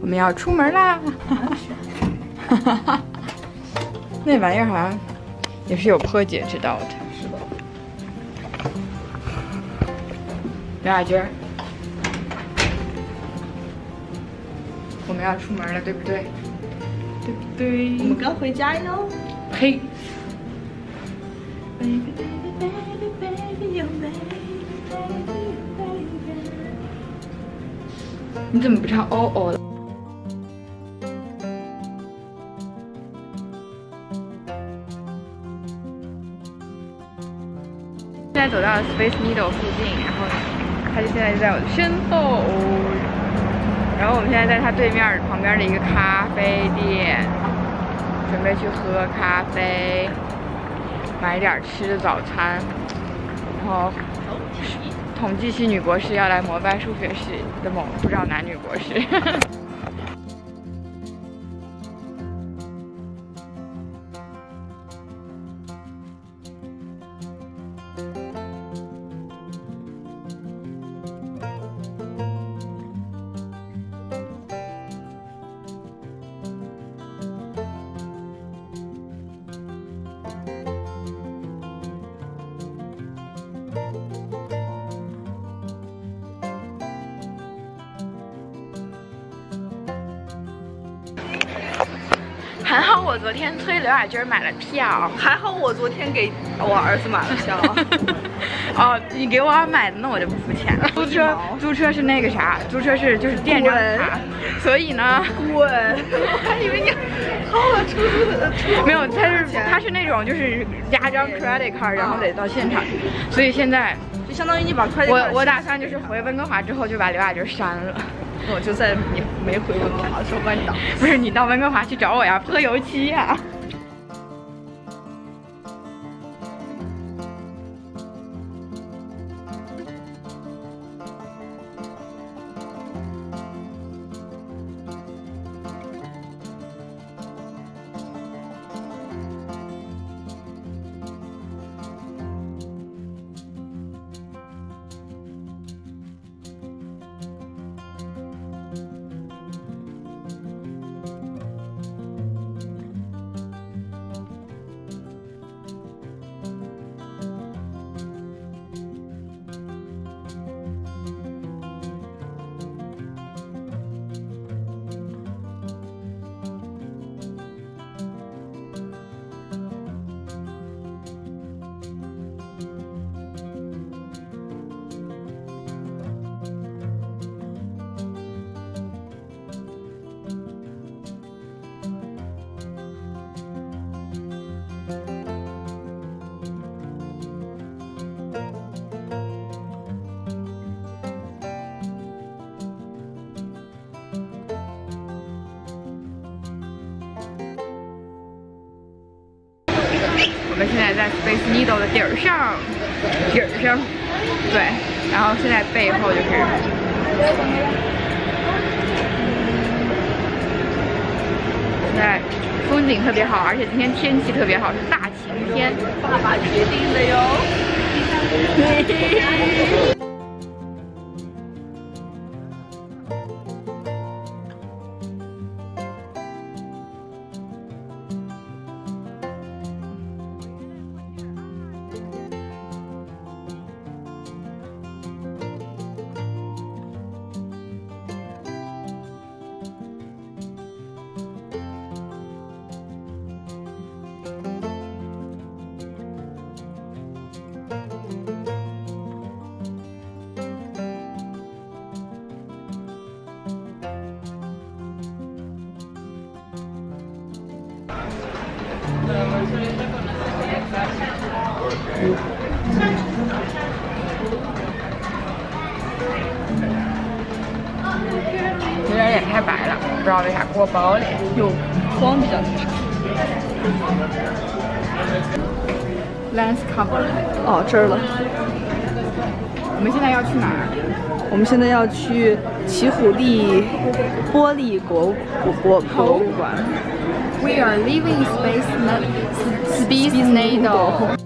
我们要出门啦！哈哈哈，那玩意儿好像也是有破解之道的。是的。刘雅君，我们要出门了，对不对？对不对？ 我们刚回家哟。 呸！ 你怎么不唱哦哦了？现在走到了 Space Needle 附近，然后他就现在就在我的身后，然后我们现在在他对面旁边的一个咖啡店，准备去喝咖啡，买点吃的早餐，然后。 统计系女博士要来膜拜数学系的某不知道男女博士。还好我昨天催刘雅君买了票， 还好我昨天给我儿子买了票。 哦，你给我儿买的，那我就不付钱了。租车是那个啥，租车是就是店长卡，所以呢， 滚！我还以为你掏了出租的。 没有，他是那种就是压张 credit card， 然后得到现场，所以现在就相当于你把 credit card。 我打算就是回温哥华之后就把刘雅君删了。 我就在你没回温哥华的时候把你挡。 不是你到温哥华去找我呀，泼油漆呀。我们现在在 Space Needle 的底儿上，对，然后现在背后就是现在风景特别好，而且今天天气特别好，是大晴天。 爸爸决定了哟。 有点脸太白了，不知道为啥锅包脸， 有光比较那啥。 Lens cover。 哦，这儿了。 我们现在要去哪儿？ 我们现在要去奇虎地玻璃博物馆。 We are leaving Space Needle.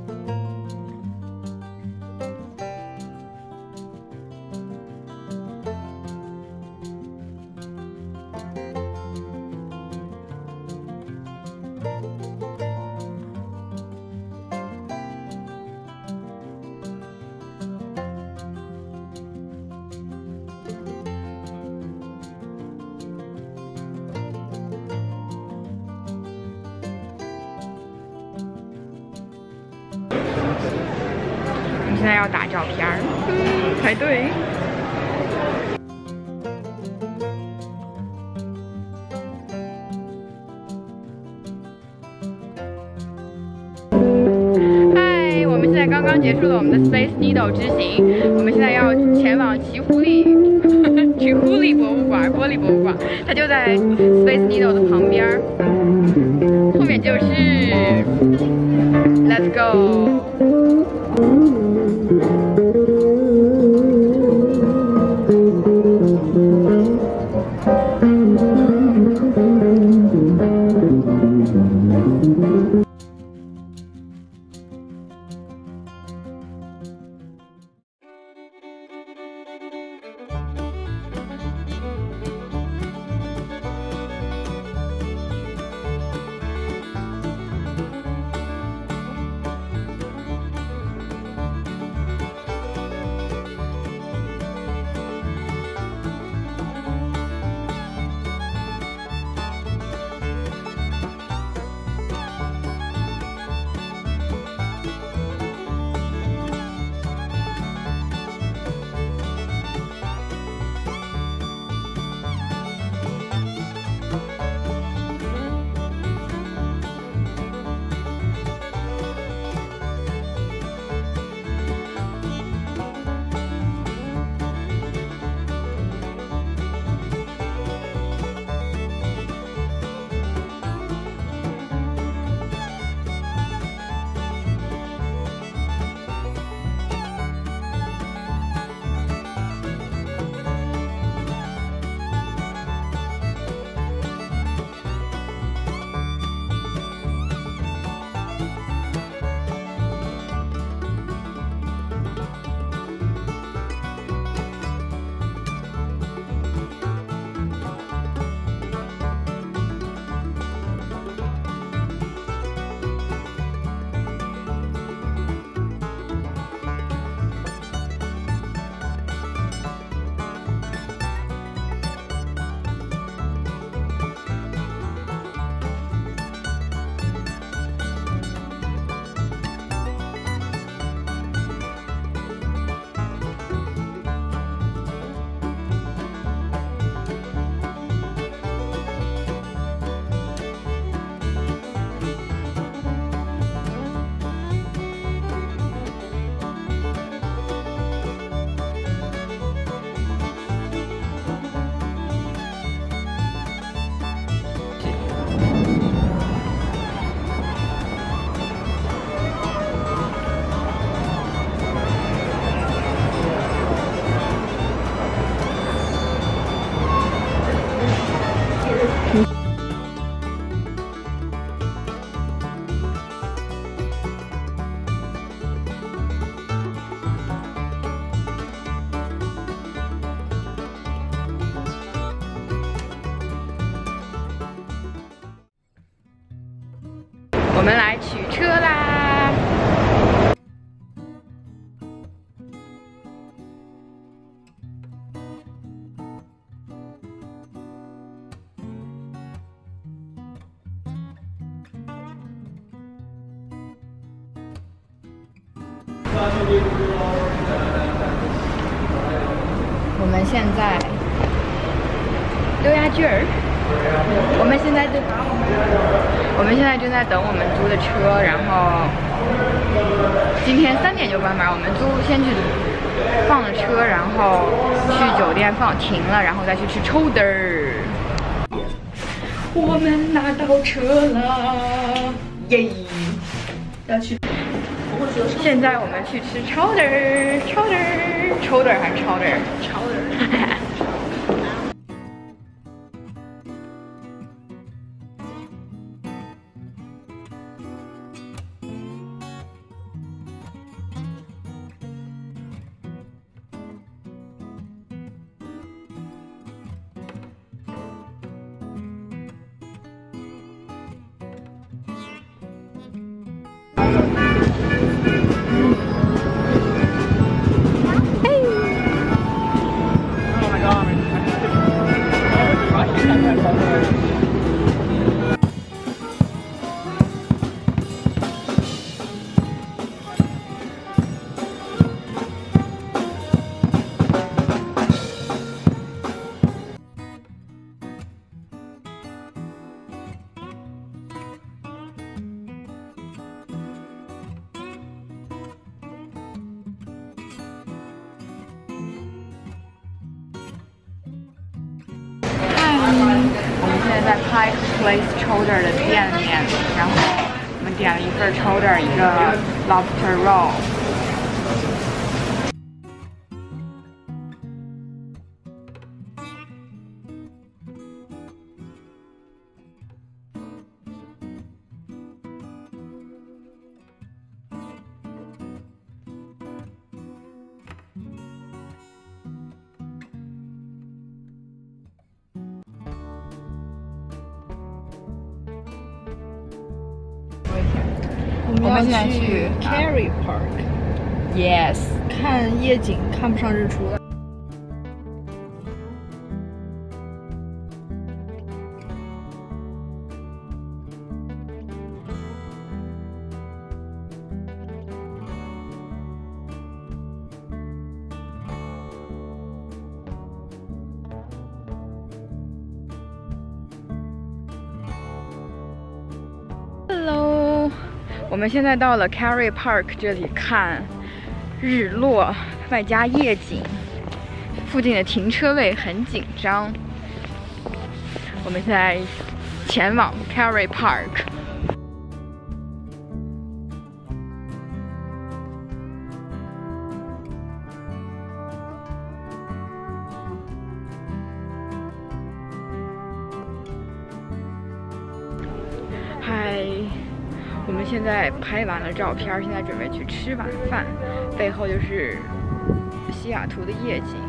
现在要打照片儿，排队。嗨，我们现在刚刚结束了我们的 Space Needle 之行，我们现在要前往奇狐狸博物馆，玻璃博物馆，它就在 Space Needle 的旁边儿，后面就是 Let's go。我们来取车啦！我们现在溜牙驹儿，我们现在正在等我们租的车，然后今天3点就关门，我们先去放了车，然后去酒店停了，然后再去吃抽的儿。我们拿到车了，耶！ 要去。 现在我们去吃抽的儿，抽的还是抽的儿？ 超人。 Pike Place Chowder 的店面，然后我们点了一份 Chowder， 一个 Lobster Roll。 我们现在要去 Carey Park， Yes， 看夜景，看不上日出了。 Hello， 我们现在到了 Carey Park 这里看日落，外加夜景。附近的停车位很紧张。我们现在前往 Carey Park。嗨，我们现在拍完了照片，现在准备去吃晚饭。背后就是西雅图的夜景。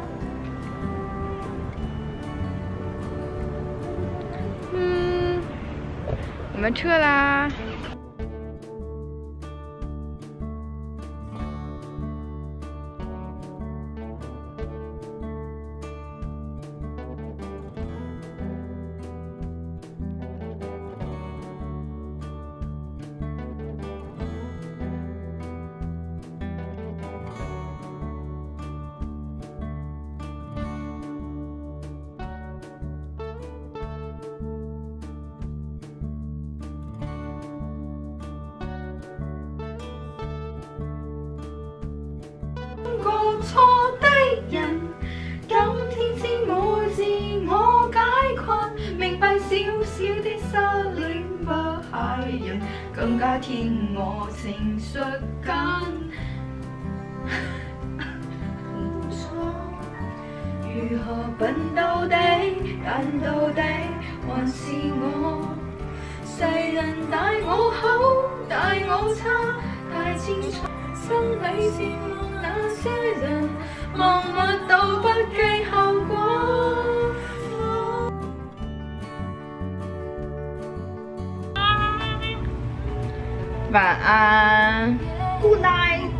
我们撤啦。 過錯的人，今天先會自我解困，明白小小的失戀不係人，更加添我情緒間。如何笨到底，但到底還是我。世人大我好，大我差，太清楚，心裏羨慕。那些人默默到不計後果。 晚安 Good night。